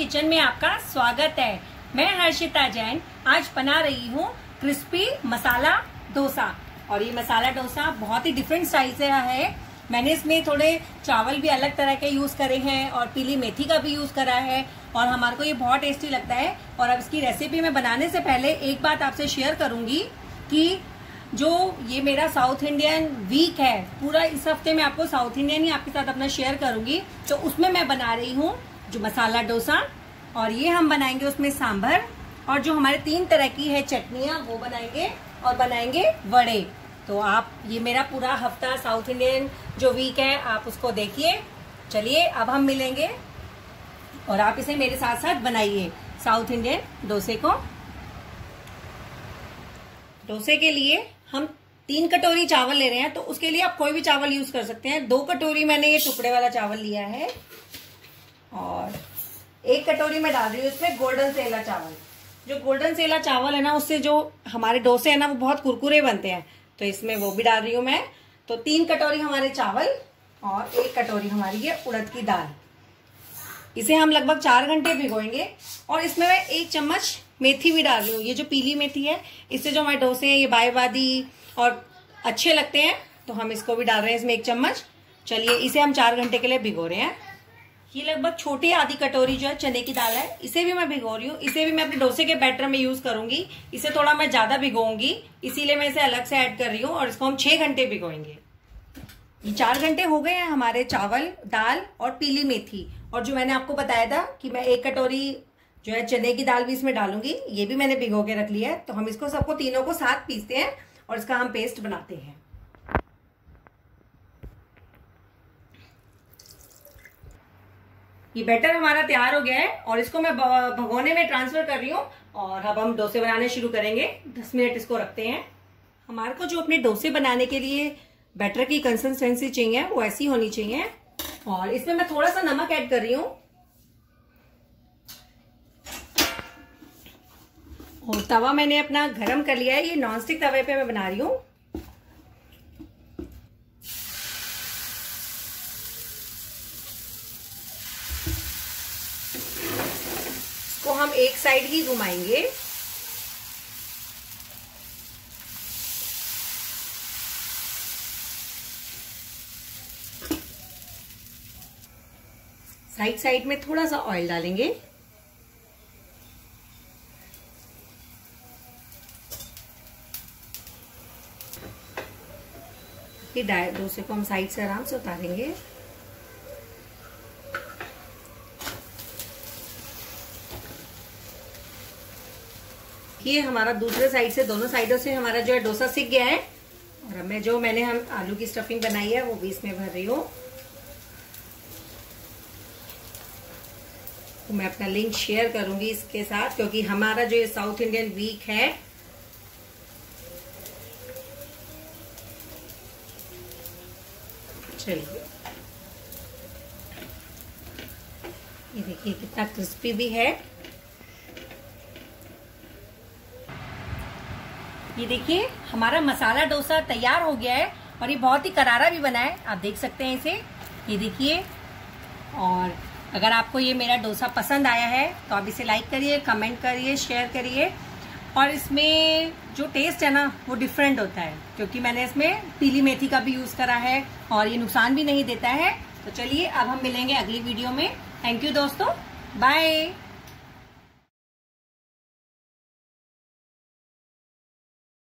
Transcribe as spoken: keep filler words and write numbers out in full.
Kitchen में आपका स्वागत है। मैं हर्षिता जैन आज बना रही हूँ क्रिस्पी मसाला डोसा। और ये मसाला डोसा बहुत ही डिफरेंट स्टाइल से है। मैंने इसमें थोड़े चावल भी अलग तरह के यूज करे हैं और पीली मेथी का भी यूज करा है और हमारे को ये बहुत टेस्टी लगता है। और अब इसकी रेसिपी में बनाने से पहले एक बात आपसे शेयर करूंगी कि जो ये मेरा साउथ इंडियन वीक है, पूरा इस हफ्ते में आपको साउथ इंडियन ही आपके साथ अपना शेयर करूंगी। तो उसमें मैं बना रही हूँ जो मसाला डोसा, और ये हम बनाएंगे उसमें सांभर, और जो हमारे तीन तरह की है चटनियां वो बनाएंगे, और बनाएंगे वड़े। तो आप ये मेरा पूरा हफ्ता साउथ इंडियन जो वीक है आप उसको देखिए। चलिए अब हम मिलेंगे और आप इसे मेरे साथ साथ बनाइए साउथ इंडियन डोसे को। डोसे के लिए हम तीन कटोरी चावल ले रहे हैं, तो उसके लिए आप कोई भी चावल यूज कर सकते हैं। दो कटोरी मैंने ये टुकड़े वाला चावल लिया है और एक कटोरी में डाल रही हूँ इसमें गोल्डन सेला चावल। जो गोल्डन सेला चावल है ना, उससे जो हमारे डोसे है ना वो बहुत कुरकुरे बनते हैं, तो इसमें वो भी डाल रही हूँ मैं। तो तीन कटोरी हमारे चावल और एक कटोरी हमारी ये उड़द की दाल। इसे हम लगभग चार घंटे भिगोएंगे। और इसमें मैं एक चम्मच मेथी भी डाल रही हूँ। ये जो पीली मेथी है, इससे जो हमारे डोसे हैं ये बायवादी और अच्छे लगते हैं, तो हम इसको भी डाल रहे हैं इसमें एक चम्मच। चलिए इसे हम चार घंटे के लिए भिगो रहे हैं। ये लगभग छोटी आधी कटोरी जो है चने की दाल है, इसे भी मैं भिगो रही हूँ। इसे भी मैं अपने डोसे के बैटर में यूज करूंगी। इसे थोड़ा मैं ज्यादा भिगोऊंगी, इसीलिए मैं इसे अलग से ऐड कर रही हूँ। और इसको हम छह घंटे भिगोएंगे। ये चार घंटे हो गए हैं हमारे चावल, दाल और पीली मेथी। और जो मैंने आपको बताया था कि मैं एक कटोरी जो है चने की दाल भी इसमें डालूंगी, ये भी मैंने भिगो के रख लिया है। तो हम इसको सबको तीनों को साथ पीसते हैं और इसका हम पेस्ट बनाते हैं। ये बैटर हमारा तैयार हो गया है और इसको मैं भगोने में ट्रांसफर कर रही हूँ। और अब हम डोसे बनाने शुरू करेंगे। दस मिनट इसको रखते हैं। हमारे को जो अपने डोसे बनाने के लिए बैटर की कंसिस्टेंसी चाहिए वो ऐसी होनी चाहिए। और इसमें मैं थोड़ा सा नमक ऐड कर रही हूँ। और तवा मैंने अपना गरम कर लिया है। ये नॉनस्टिक तवे पे मैं बना रही हूँ। इसको हम एक साइड ही घुमाएंगे। साइड साइड में थोड़ा सा ऑयल डालेंगे। ये डोसे को हम साइड से आराम से उतारेंगे। ये हमारा दूसरे साइड से, दोनों साइडों से हमारा जो है डोसा सिक गया है। और अब मैं जो मैंने हम आलू की स्टफिंग बनाई है वो भी इसमें भर रही हूँ। तो मैं अपना लिंक शेयर करूंगी इसके साथ, क्योंकि हमारा जो ये साउथ इंडियन वीक है, चलिए ये देखिए कितना क्रिस्पी भी है। ये देखिए हमारा मसाला डोसा तैयार हो गया है और ये बहुत ही करारा भी बना है, आप देख सकते हैं इसे। ये देखिए। और अगर आपको ये मेरा डोसा पसंद आया है तो आप इसे लाइक करिए, कमेंट करिए, शेयर करिए। और इसमें जो टेस्ट है ना वो डिफरेंट होता है, क्योंकि मैंने इसमें पीली मेथी का भी यूज करा है और ये नुकसान भी नहीं देता है। तो चलिए अब हम मिलेंगे अगली वीडियो में। थैंक यू दोस्तों, बाय।